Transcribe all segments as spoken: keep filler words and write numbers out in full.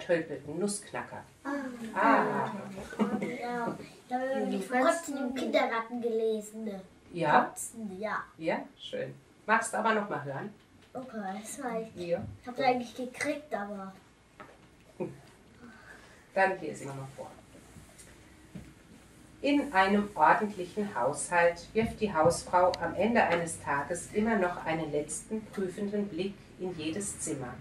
übertölpelten Nussknacker. Ah. Ah. Ja. Da haben wir Kotzen im Kindergarten gelesen. Ja? Kotzen, ja. Ja, schön. Magst du aber noch mal hören? Okay, das reicht. Ja. Ich habe eigentlich gekriegt, aber... Dann lesen wir mal vor. In einem ordentlichen Haushalt wirft die Hausfrau am Ende eines Tages immer noch einen letzten prüfenden Blick in jedes Zimmer.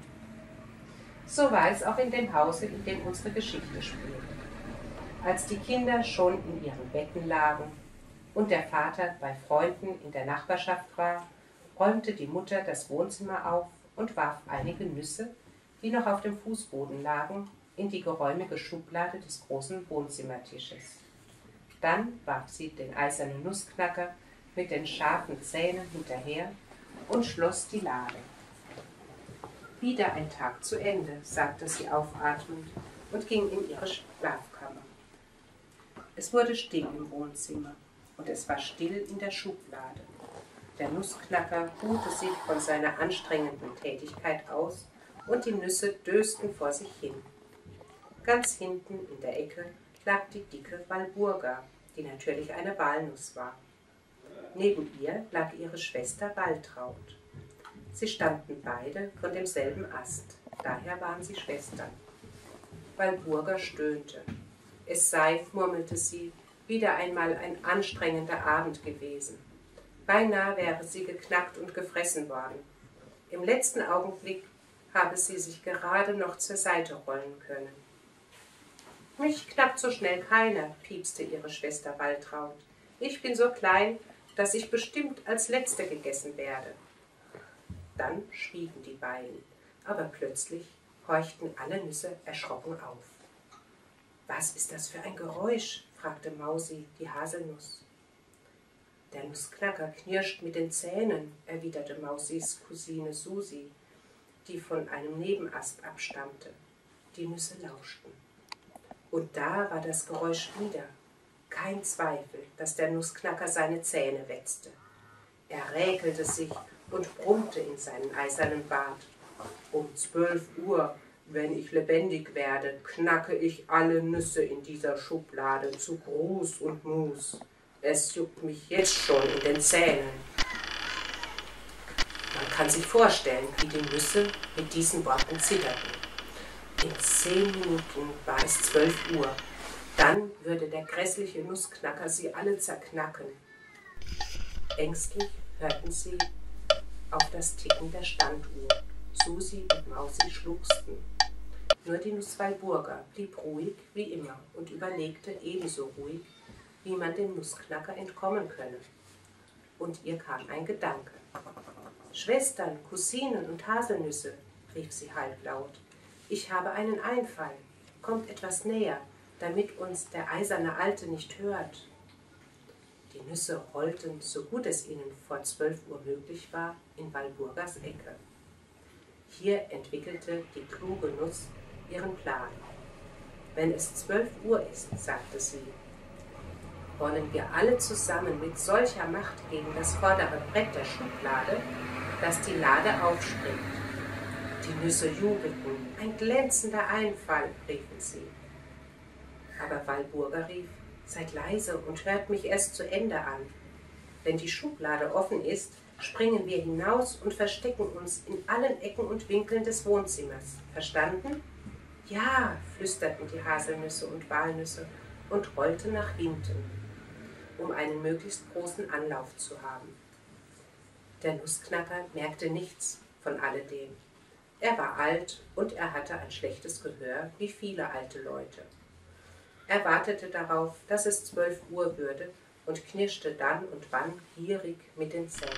So war es auch in dem Hause, in dem unsere Geschichte spielt. Als die Kinder schon in ihren Betten lagen und der Vater bei Freunden in der Nachbarschaft war, räumte die Mutter das Wohnzimmer auf und warf einige Nüsse, die noch auf dem Fußboden lagen, in die geräumige Schublade des großen Wohnzimmertisches. Dann warf sie den eisernen Nussknacker mit den scharfen Zähnen hinterher und schloss die Lade. Wieder ein Tag zu Ende, sagte sie aufatmend und ging in ihre Schlafkammer. Es wurde still im Wohnzimmer und es war still in der Schublade. Der Nussknacker ruhte sich von seiner anstrengenden Tätigkeit aus und die Nüsse dösten vor sich hin. Ganz hinten in der Ecke lag die dicke Walburga, die natürlich eine Walnuss war. Neben ihr lag ihre Schwester Waltraud. Sie stammten beide von demselben Ast, daher waren sie Schwestern. Walburga stöhnte. Es sei, murmelte sie, wieder einmal ein anstrengender Abend gewesen. Beinahe wäre sie geknackt und gefressen worden. Im letzten Augenblick habe sie sich gerade noch zur Seite rollen können. »Mich knackt so schnell keiner«, piepste ihre Schwester Waltraud. »Ich bin so klein, dass ich bestimmt als Letzte gegessen werde.« Dann schwiegen die beiden, aber plötzlich horchten alle Nüsse erschrocken auf. »Was ist das für ein Geräusch?« fragte Mausi, die Haselnuss. »Der Nussknacker knirscht mit den Zähnen«, erwiderte Mausis Cousine Susi, die von einem Nebenast abstammte. Die Nüsse lauschten. Und da war das Geräusch wieder. Kein Zweifel, dass der Nussknacker seine Zähne wetzte. Er räkelte sich und brummte in seinen eisernen Bart. »Um zwölf Uhr, wenn ich lebendig werde, knacke ich alle Nüsse in dieser Schublade zu Gruß und Mus. Es juckt mich jetzt schon in den Zähnen.« Man kann sich vorstellen, wie die Nüsse mit diesen Worten zitterten. In zehn Minuten war es zwölf Uhr. Dann würde der grässliche Nussknacker sie alle zerknacken. Ängstlich hörten sie auf das Ticken der Standuhr. Susi und Mausi schluchzten. Nur die Nuss Walburga blieb ruhig wie immer und überlegte ebenso ruhig, wie man dem Nussknacker entkommen könne. Und ihr kam ein Gedanke. »Schwestern, Cousinen und Haselnüsse«, rief sie halblaut. »Ich habe einen Einfall. Kommt etwas näher, damit uns der eiserne Alte nicht hört.« Die Nüsse rollten, so gut es ihnen vor zwölf Uhr möglich war, in Walburgas Ecke. Hier entwickelte die kluge Nuss ihren Plan. »Wenn es zwölf Uhr ist«, sagte sie, »wollen wir alle zusammen mit solcher Macht gegen das vordere Brett der Schublade, dass die Lade aufspringt.« Die Nüsse jubelten. »Ein glänzender Einfall«, riefen sie. Aber Walburga rief, »Seid leise und hört mich erst zu Ende an. Wenn die Schublade offen ist, springen wir hinaus und verstecken uns in allen Ecken und Winkeln des Wohnzimmers. Verstanden?« »Ja«, flüsterten die Haselnüsse und Walnüsse und rollten nach hinten, um einen möglichst großen Anlauf zu haben. Der Nussknacker merkte nichts von alledem. Er war alt und er hatte ein schlechtes Gehör, wie viele alte Leute. Er wartete darauf, dass es zwölf Uhr würde und knirschte dann und wann gierig mit den Zähnen.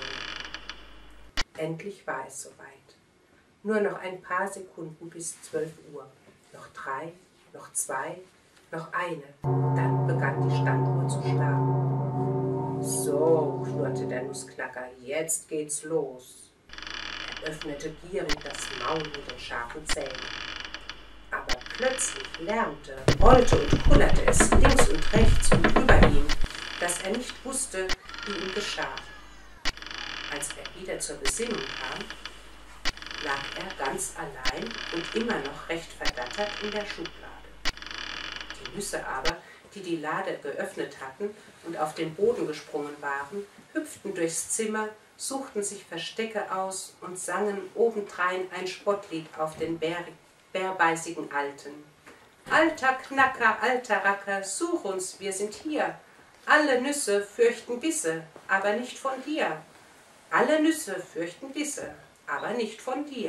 Endlich war es soweit. Nur noch ein paar Sekunden bis zwölf Uhr. Noch drei, noch zwei, noch eine. Dann begann die Standuhr zu schlagen. »So«, knurrte der Nussknacker, »jetzt geht's los.« Er öffnete gierig das Maul mit den scharfen Zähnen. Aber plötzlich lärmte, rollte und kullerte es links und rechts und über ihn, dass er nicht wusste, wie ihm geschah. Als er wieder zur Besinnung kam, lag er ganz allein und immer noch recht verdattert in der Schublade. Die Nüsse aber, die die Lade geöffnet hatten und auf den Boden gesprungen waren, hüpften durchs Zimmer, suchten sich Verstecke aus und sangen obendrein ein Spottlied auf den bär, bärbeißigen Alten. Alter Knacker, alter Racker, such uns, wir sind hier. Alle Nüsse fürchten Bisse, aber nicht von dir. Alle Nüsse fürchten Bisse, aber nicht von dir.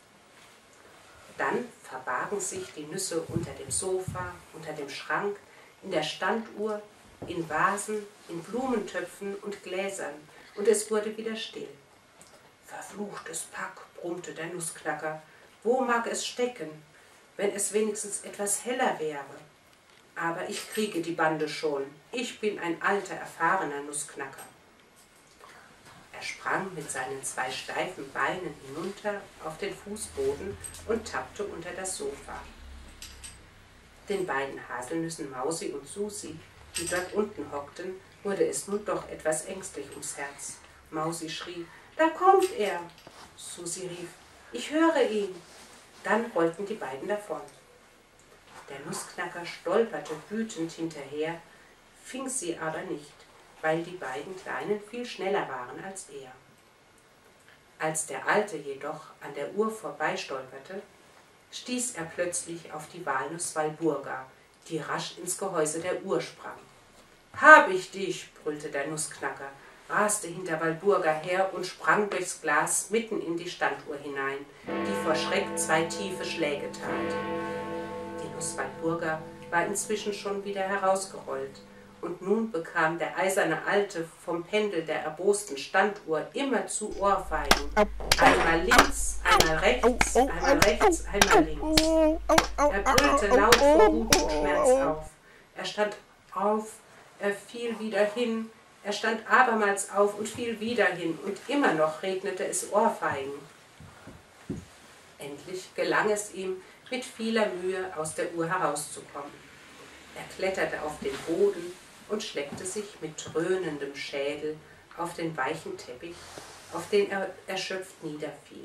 Dann verbargen sich die Nüsse unter dem Sofa, unter dem Schrank, in der Standuhr, in Vasen, in Blumentöpfen und Gläsern, und es wurde wieder still. Verfluchtes Pack, brummte der Nussknacker, wo mag es stecken, wenn es wenigstens etwas heller wäre? Aber ich kriege die Bande schon, ich bin ein alter, erfahrener Nussknacker. Er sprang mit seinen zwei steifen Beinen hinunter auf den Fußboden und tappte unter das Sofa. Den beiden Haselnüssen Mausi und Susi, die dort unten hockten, wurde es nun doch etwas ängstlich ums Herz. Mausi schrie, da kommt er! Susi rief, ich höre ihn! Dann rollten die beiden davon. Der Nussknacker stolperte wütend hinterher, fing sie aber nicht, weil die beiden Kleinen viel schneller waren als er. Als der Alte jedoch an der Uhr vorbeistolperte, stieß er plötzlich auf die Walnuss Walburga, die rasch ins Gehäuse der Uhr sprang. »Hab ich dich«, brüllte der Nussknacker, raste hinter Walburga her und sprang durchs Glas mitten in die Standuhr hinein, die vor Schreck zwei tiefe Schläge tat. Die Nuss Walburga war inzwischen schon wieder herausgerollt, und nun bekam der eiserne Alte vom Pendel der erbosten Standuhr immerzu Ohrfeigen. Einmal links, einmal rechts, einmal rechts, einmal links. Er brüllte laut vor Wut und Schmerz auf. Er stand auf, er fiel wieder hin, er stand abermals auf und fiel wieder hin, und immer noch regnete es Ohrfeigen. Endlich gelang es ihm, mit vieler Mühe aus der Uhr herauszukommen. Er kletterte auf den Boden und schleppte sich mit dröhnendem Schädel auf den weichen Teppich, auf den er erschöpft niederfiel.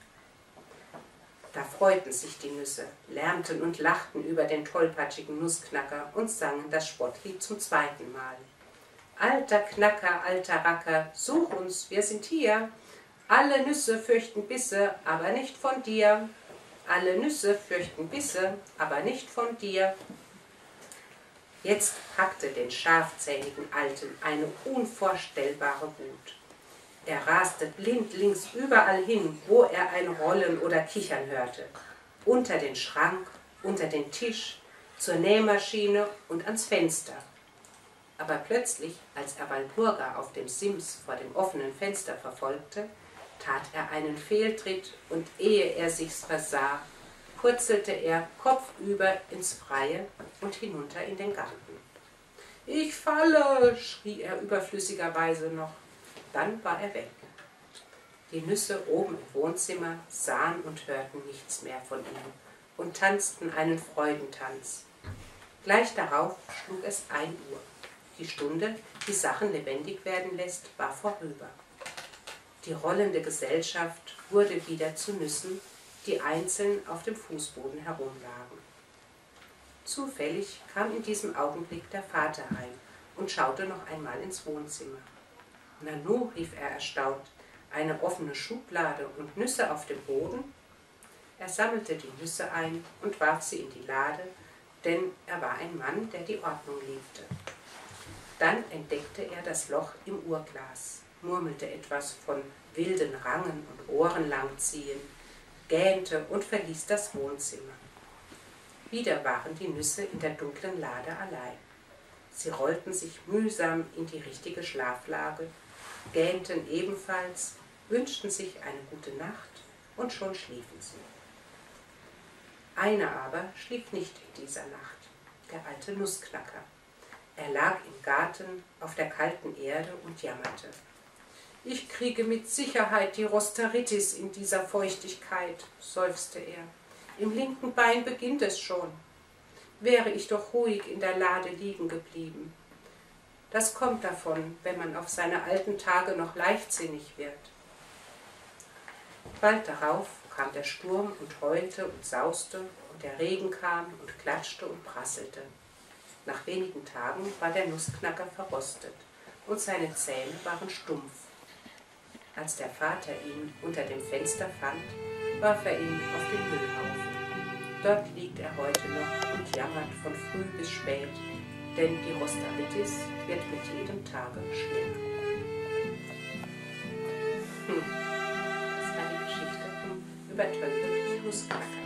Da freuten sich die Nüsse, lärmten und lachten über den tollpatschigen Nussknacker und sangen das Spottlied zum zweiten Mal. Alter Knacker, alter Racker, such uns, wir sind hier. Alle Nüsse fürchten Bisse, aber nicht von dir. Alle Nüsse fürchten Bisse, aber nicht von dir. Jetzt packte den scharfzähnigen Alten eine unvorstellbare Wut. Er raste blindlings überall hin, wo er ein Rollen oder Kichern hörte. Unter den Schrank, unter den Tisch, zur Nähmaschine und ans Fenster. Aber plötzlich, als er Walburga auf dem Sims vor dem offenen Fenster verfolgte, tat er einen Fehltritt, und ehe er sich's versah, purzelte er kopfüber ins Freie und hinunter in den Garten. »Ich falle«, schrie er überflüssigerweise noch. Dann war er weg. Die Nüsse oben im Wohnzimmer sahen und hörten nichts mehr von ihm und tanzten einen Freudentanz. Gleich darauf schlug es ein Uhr. Die Stunde, die Sachen lebendig werden lässt, war vorüber. Die rollende Gesellschaft wurde wieder zu Nüssen, die einzeln auf dem Fußboden herumlagen. Zufällig kam in diesem Augenblick der Vater heim und schaute noch einmal ins Wohnzimmer. »Nanu«, rief er erstaunt, »eine offene Schublade und Nüsse auf dem Boden?« Er sammelte die Nüsse ein und warf sie in die Lade, denn er war ein Mann, der die Ordnung liebte. Dann entdeckte er das Loch im Uhrglas, murmelte etwas von wilden Rangen und Ohren langziehen, gähnte und verließ das Wohnzimmer. Wieder waren die Nüsse in der dunklen Lade allein. Sie rollten sich mühsam in die richtige Schlaflage, gähnten ebenfalls, wünschten sich eine gute Nacht, und schon schliefen sie. Einer aber schlief nicht in dieser Nacht, der alte Nussknacker. Er lag im Garten auf der kalten Erde und jammerte. »Ich kriege mit Sicherheit die Rosteritis in dieser Feuchtigkeit«, seufzte er. »Im linken Bein beginnt es schon. Wäre ich doch ruhig in der Lade liegen geblieben. Das kommt davon, wenn man auf seine alten Tage noch leichtsinnig wird.« Bald darauf kam der Sturm und heulte und sauste, und der Regen kam und klatschte und prasselte. Nach wenigen Tagen war der Nussknacker verrostet, und seine Zähne waren stumpf. Als der Vater ihn unter dem Fenster fand, warf er ihn auf den Müllhaufen. Dort liegt er heute noch und jammert von früh bis spät, denn die Rostaritis wird mit jedem Tage schlimmer. Hm. Das war die Geschichte vom übertölpelten Nussknacker.